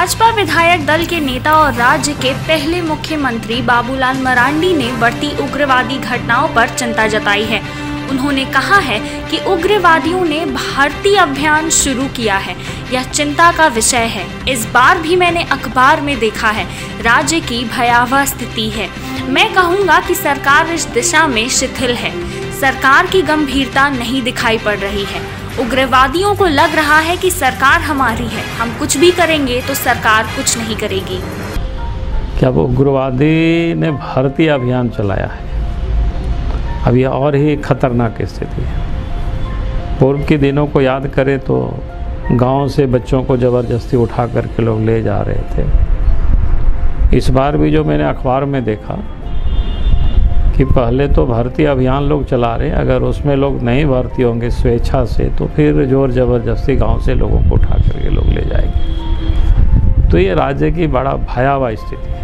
भाजपा विधायक दल के नेता और राज्य के पहले मुख्यमंत्री बाबूलाल मरांडी ने बढ़ती उग्रवादी घटनाओं पर चिंता जताई है। उन्होंने कहा है कि उग्रवादियों ने भर्ती अभियान शुरू किया है, यह चिंता का विषय है। इस बार भी मैंने अखबार में देखा है, राज्य की भयावह स्थिति है। मैं कहूँगा कि सरकार इस दिशा में शिथिल है, सरकार की गंभीरता नहीं दिखाई पड़ रही है। उग्रवादियों को लग रहा है कि सरकार हमारी है, हम कुछ भी करेंगे तो सरकार कुछ नहीं करेगी। क्या वो उग्रवादी ने भर्ती अभियान चलाया है? अब यह और ही खतरनाक स्थिति है। पूर्व के दिनों को याद करें तो गांव से बच्चों को ज़बरदस्ती उठा करके लोग ले जा रहे थे। इस बार भी जो मैंने अखबार में देखा कि पहले तो भर्ती अभियान लोग चला रहे हैं, अगर उसमें लोग नहीं भर्ती होंगे स्वेच्छा से तो फिर जोर ज़बरदस्ती गांव से लोगों को उठा करके लोग ले जाएंगे। तो ये राज्य की बड़ा भयावह स्थिति है।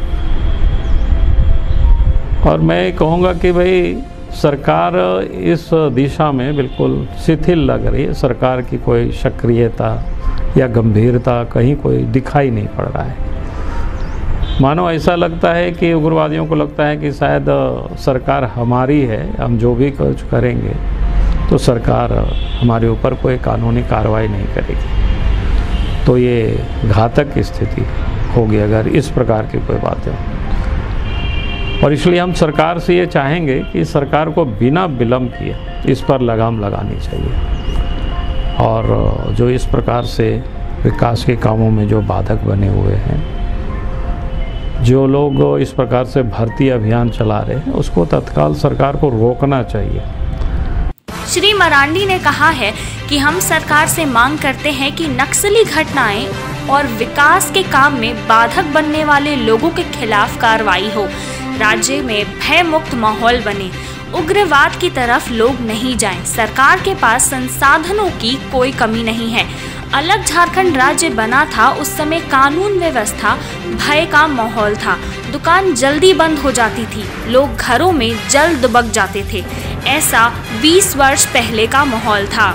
और मैं कहूँगा कि भाई सरकार इस दिशा में बिल्कुल शिथिल लग रही है। सरकार की कोई सक्रियता या गंभीरता कहीं कोई दिखाई नहीं पड़ रहा है। मानो ऐसा लगता है कि उग्रवादियों को लगता है कि शायद सरकार हमारी है, हम जो भी कुछ करेंगे तो सरकार हमारे ऊपर कोई कानूनी कार्रवाई नहीं करेगी। तो ये घातक स्थिति होगी अगर इस प्रकार की कोई बातें हों। और इसलिए हम सरकार से ये चाहेंगे कि सरकार को बिना विलंब किए इस पर लगाम लगानी चाहिए। और जो इस प्रकार से विकास के कामों में जो बाधक बने हुए हैं, जो लोग इस प्रकार से भर्ती अभियान चला रहे हैं, उसको तत्काल सरकार को रोकना चाहिए। श्री मरांडी ने कहा है कि हम सरकार से मांग करते हैं कि नक्सली घटनाएं और विकास के काम में बाधक बनने वाले लोगों के खिलाफ कार्रवाई हो, राज्य में भय मुक्त माहौल बने, उग्रवाद की तरफ लोग नहीं जाएं। सरकार के पास संसाधनों की कोई कमी नहीं है। अलग झारखंड राज्य बना था, उस समय कानून व्यवस्था भय का माहौल था, दुकान जल्दी बंद हो जाती थी, लोग घरों में जल्द दबक जाते थे। ऐसा 20 वर्ष पहले का माहौल था।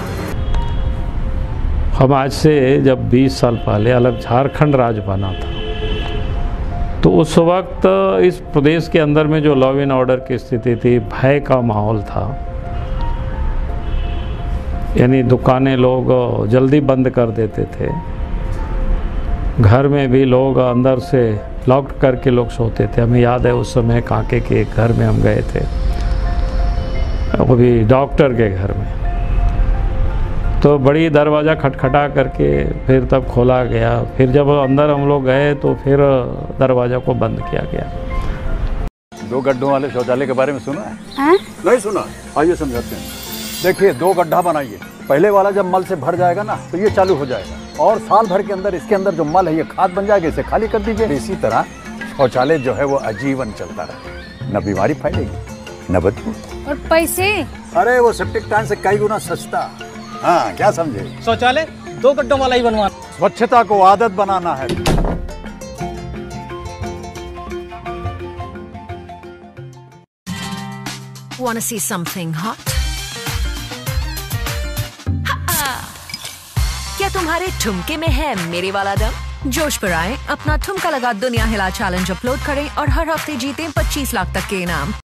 हम आज से जब 20 साल पहले अलग झारखंड राज्य बना था तो उस वक्त इस प्रदेश के अंदर में जो लॉ एंड ऑर्डर की स्थिति थी, भय का माहौल था। यानी दुकानें लोग जल्दी बंद कर देते थे, घर में भी लोग अंदर से लॉक करके लोग सोते थे। हमें याद है उस समय काके के घर में हम गए थे, वो भी डॉक्टर के घर में, तो बड़ी दरवाज़ा खटखटा करके फिर तब खोला गया। फिर जब अंदर हम लोग गए तो फिर दरवाज़ा को बंद किया गया। 2 गड्ढों वाले शौचालय के बारे में सुना है? हाँ? नहीं सुना? आइए समझाते हैं। देखिए, 2 गड्ढा बनाइए, पहले वाला जब मल से भर जाएगा ना तो ये चालू हो जाएगा, और साल भर के अंदर इसके अंदर जो मल है ये खाद बन जाएगा, इसे खाली कर दीजिए। इसी तरह शौचालय जो है वो आजीवन चलता रहे, न बीमारी फैलेगी न बदबू। और पैसे? अरे वो सेप्टिक टैंक से कई गुना सस्ता। हाँ, क्या समझे? शौचालय 2 गड्ढों वाला ही बनवाना। स्वच्छता को आदत बनाना है। Wanna see something hot? क्या तुम्हारे ठुमके में है मेरे वाला दम? जोश पर आए, अपना ठुमका लगा दुनिया हिला चैलेंज अपलोड करें और हर हफ्ते जीतें 25 लाख तक के इनाम।